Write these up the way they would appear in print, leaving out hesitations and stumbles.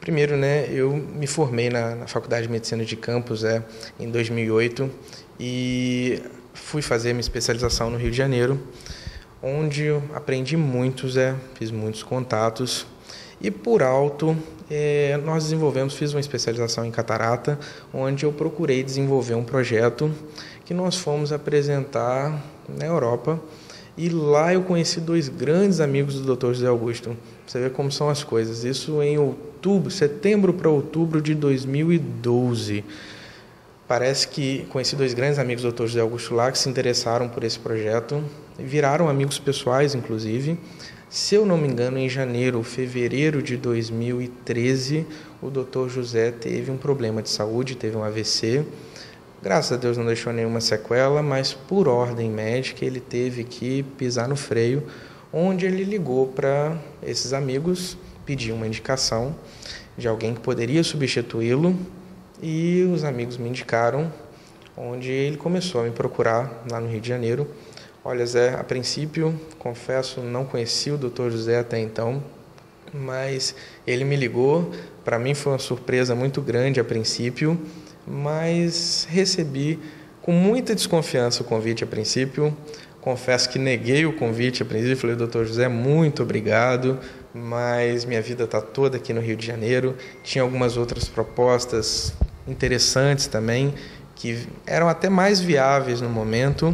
Primeiro, né, eu me formei na Faculdade de Medicina de Campos em 2008 e fui fazer minha especialização no Rio de Janeiro, onde eu aprendi muito, fiz muitos contatos e por alto nós fiz uma especialização em catarata, onde eu procurei desenvolver um projeto que nós fomos apresentar na Europa. E lá eu conheci dois grandes amigos do Dr. José Augusto. Você vê como são as coisas. Isso em setembro para outubro de 2012. Parece que conheci dois grandes amigos do Dr. José Augusto lá que se interessaram por esse projeto. Viraram amigos pessoais, inclusive. Se eu não me engano, em fevereiro de 2013, o Dr. José teve um problema de saúde, teve um AVC. Graças a Deus não deixou nenhuma sequela, mas por ordem médica ele teve que pisar no freio, onde ele ligou para esses amigos, pediu uma indicação de alguém que poderia substituí-lo e os amigos me indicaram, onde ele começou a me procurar lá no Rio de Janeiro. Olha, Zé, a princípio, confesso, não conheci o Dr. José até então, mas ele me ligou. Para mim foi uma surpresa muito grande a princípio, mas recebi com muita desconfiança o convite a princípio. Confesso que neguei o convite a princípio, falei, Dr. José, muito obrigado, mas minha vida está toda aqui no Rio de Janeiro. Tinha algumas outras propostas interessantes também, que eram até mais viáveis no momento,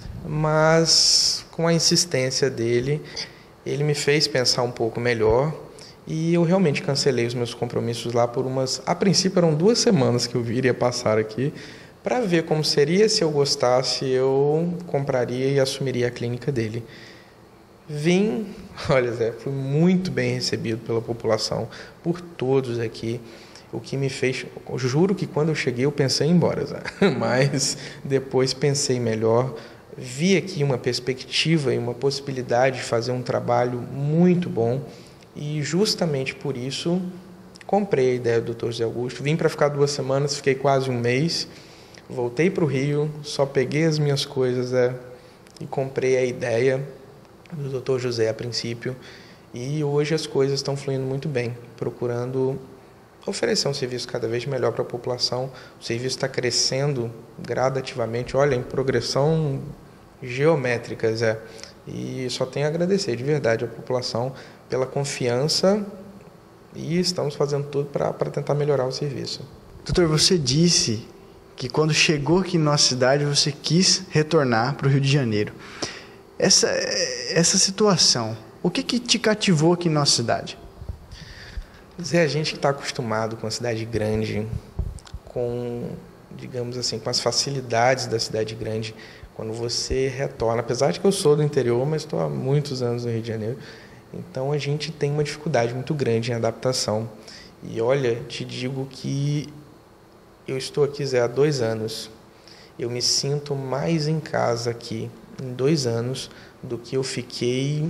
mas com a insistência dele, ele me fez pensar um pouco melhor. E eu realmente cancelei os meus compromissos lá a princípio eram 2 semanas que eu iria passar aqui, para ver como seria. Se eu gostasse, eu compraria e assumiria a clínica dele. Vim, olha Zé, fui muito bem recebido pela população, por todos aqui, o que me fez, eu juro que quando eu cheguei eu pensei em ir embora, Zé, mas depois pensei melhor, vi aqui uma perspectiva e uma possibilidade de fazer um trabalho muito bom. E justamente por isso comprei a ideia do Dr. José Augusto. Vim para ficar 2 semanas, fiquei quase um mês. Voltei para o Rio, só peguei as minhas coisas e comprei a ideia do Dr. José a princípio. E hoje as coisas estão fluindo muito bem, procurando oferecer um serviço cada vez melhor para a população. O serviço está crescendo gradativamente, olha, em progressão geométrica, Zé. E só tenho a agradecer de verdade a população pela confiança e estamos fazendo tudo para tentar melhorar o serviço. Doutor, você disse que quando chegou aqui na nossa cidade você quis retornar para o Rio de Janeiro. Essa situação, o que te cativou aqui na nossa cidade? Zé, a gente que está acostumado com a cidade grande, com, digamos assim, com as facilidades da cidade grande, quando você retorna, apesar de que eu sou do interior, mas estou há muitos anos no Rio de Janeiro, então a gente tem uma dificuldade muito grande em adaptação. E olha, te digo que eu estou aqui, Zé, há 2 anos. Eu me sinto mais em casa aqui em 2 anos do que eu fiquei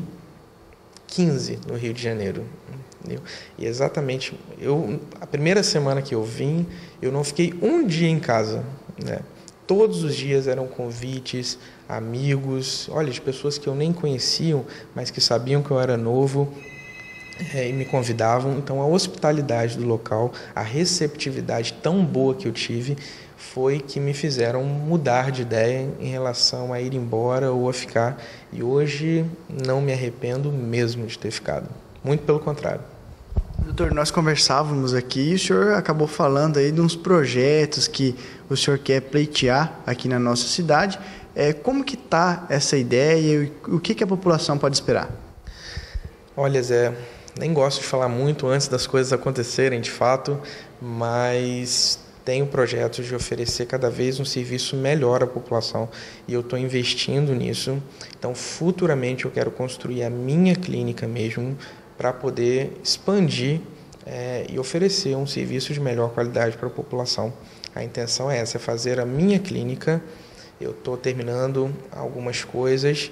15 no Rio de Janeiro. Entendeu? E exatamente, a primeira semana que eu vim, eu não fiquei um dia em casa, né? Todos os dias eram convites, amigos, olha, de pessoas que eu nem conheciam, mas que sabiam que eu era novo e me convidavam. Então, a hospitalidade do local, a receptividade tão boa que eu tive, foi que me fizeram mudar de ideia em relação a ir embora ou a ficar. E hoje não me arrependo mesmo de ter ficado. Muito pelo contrário. Doutor, nós conversávamos aqui e o senhor acabou falando aí de uns projetos que o senhor quer pleitear aqui na nossa cidade. Como que está essa ideia e o que a população pode esperar? Olha, Zé, nem gosto de falar muito antes das coisas acontecerem de fato, mas tenho projetos de oferecer cada vez um serviço melhor à população e eu estou investindo nisso. Então, futuramente eu quero construir a minha clínica mesmo, para poder expandir e oferecer um serviço de melhor qualidade para a população. A intenção é essa, é fazer a minha clínica. Eu estou terminando algumas coisas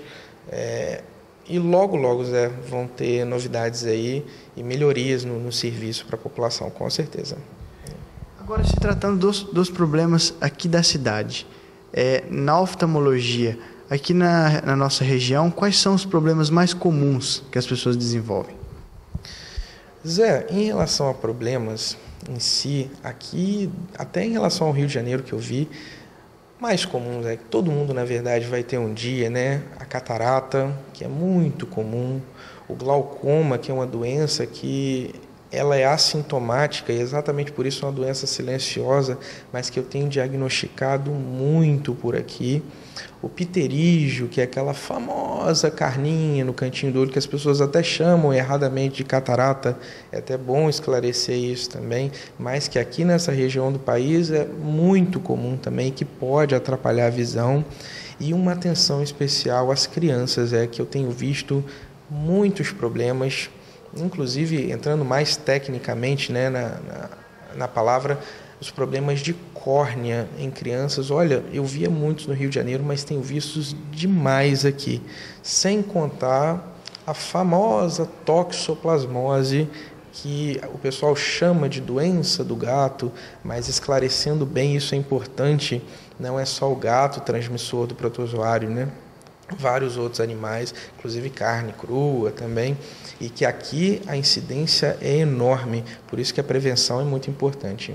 e logo, Zé, vão ter novidades aí e melhorias no serviço para a população, com certeza. Agora, se tratando dos problemas aqui da cidade, na oftalmologia, aqui na nossa região, quais são os problemas mais comuns que as pessoas desenvolvem? Zé, em relação a problemas em si, aqui, até em relação ao Rio de Janeiro que eu vi, mais comum é que todo mundo, na verdade, vai ter um dia, né? A catarata, que é muito comum, o glaucoma, que é uma doença que ela é assintomática e exatamente por isso é uma doença silenciosa, mas que eu tenho diagnosticado muito por aqui. O pterígio, que é aquela famosa carninha no cantinho do olho que as pessoas até chamam erradamente de catarata, é até bom esclarecer isso também, mas que aqui nessa região do país é muito comum também, que pode atrapalhar a visão. E uma atenção especial às crianças, que eu tenho visto muitos problemas, inclusive entrando mais tecnicamente, né, na palavra, os problemas de córnea em crianças. Olha, eu via muitos no Rio de Janeiro, mas tenho vistos demais aqui, sem contar a famosa toxoplasmose, que o pessoal chama de doença do gato, mas esclarecendo bem, isso é importante, não é só o gato transmissor do protozoário, né? Vários outros animais, inclusive carne crua também, e que aqui a incidência é enorme, por isso que a prevenção é muito importante.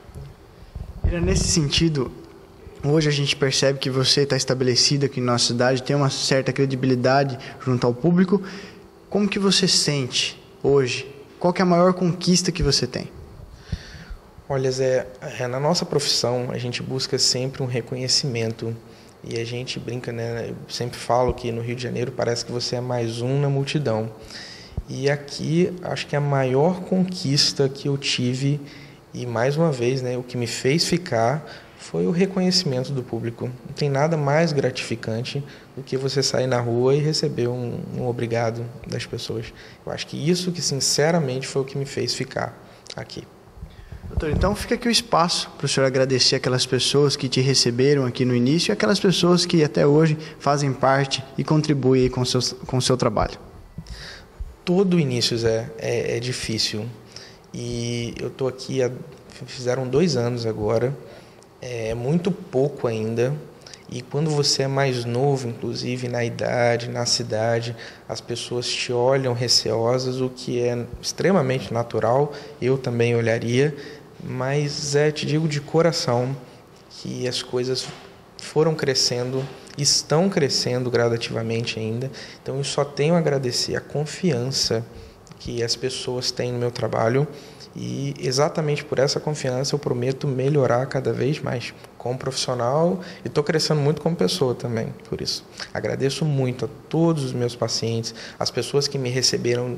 Nesse sentido, hoje a gente percebe que você está estabelecido aqui na nossa cidade, tem uma certa credibilidade junto ao público. Como que você sente hoje? Qual que é a maior conquista que você tem? Olha, Zé, na nossa profissão a gente busca sempre um reconhecimento e a gente brinca, né? Eu sempre falo que no Rio de Janeiro parece que você é mais um na multidão. E aqui acho que a maior conquista que eu tive, e mais uma vez, né, o que me fez ficar, foi o reconhecimento do público. Não tem nada mais gratificante do que você sair na rua e receber um obrigado das pessoas. Eu acho que isso que sinceramente foi o que me fez ficar aqui. Doutor, então fica aqui o espaço para o senhor agradecer aquelas pessoas que te receberam aqui no início e aquelas pessoas que até hoje fazem parte e contribuem com o seu trabalho. Todo início, Zé, é difícil. E eu estou aqui, fizeram 2 anos agora, é muito pouco ainda. E quando você é mais novo, inclusive na idade, na cidade, as pessoas te olham receosas, o que é extremamente natural, eu também olharia, mas te digo de coração que as coisas foram crescendo, estão crescendo gradativamente ainda, então eu só tenho a agradecer a confiança que as pessoas têm no meu trabalho e exatamente por essa confiança eu prometo melhorar cada vez mais como profissional e estou crescendo muito como pessoa também, por isso. Agradeço muito a todos os meus pacientes, as pessoas que me receberam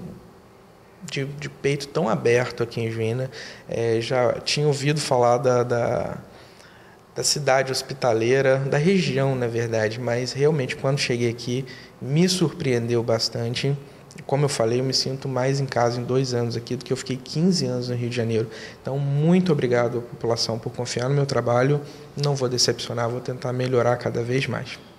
de peito tão aberto aqui em Juína, já tinha ouvido falar da cidade hospitaleira, da região, na verdade, mas realmente quando cheguei aqui me surpreendeu bastante. Como eu falei, eu me sinto mais em casa em 2 anos aqui do que eu fiquei 15 anos no Rio de Janeiro. Então, muito obrigado à população por confiar no meu trabalho. Não vou decepcionar, vou tentar melhorar cada vez mais.